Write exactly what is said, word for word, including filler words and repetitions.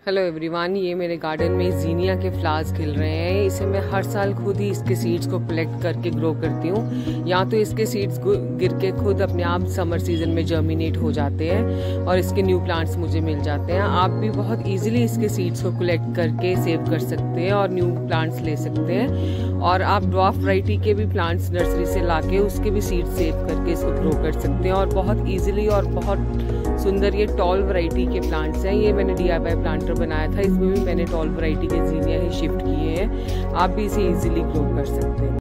Hello everyone, ये मेरे garden में जीनिया के फ्लावर्स खिल रहे हैं। इसे मैं हर साल खुद ही इसके सीड्स को कलेक्ट करके ग्रो करती हूँ। या तो इसके सीड्स गिर के खुद अपने आप समर सीजन में जर्मिनेट हो जाते हैं और इसके न्यू प्लांट्स मुझे मिल जाते हैं। आप भी बहुत इजीली इसके सीड्स को कलेक्ट करके सेव कर सकते हैं और न्यू प्लांट्स ले सकते हैं। और आप ड्वार्फ वैरायटी के भी प्लांट्स नर्सरी से लाके उसके भी सीड्स सेव करके इसको ग्रो कर सकते हैं और बहुत ईजिली और बहुत सुंदर ये टॉल वैरायटी के प्लांट्स हैं। ये मैंने डी आई वाई प्लांटर बनाया था, इसमें भी मैंने टॉल वैरायटी के जीनिया ही शिफ्ट किए हैं। आप भी इसे इजीली ग्रो कर सकते हैं।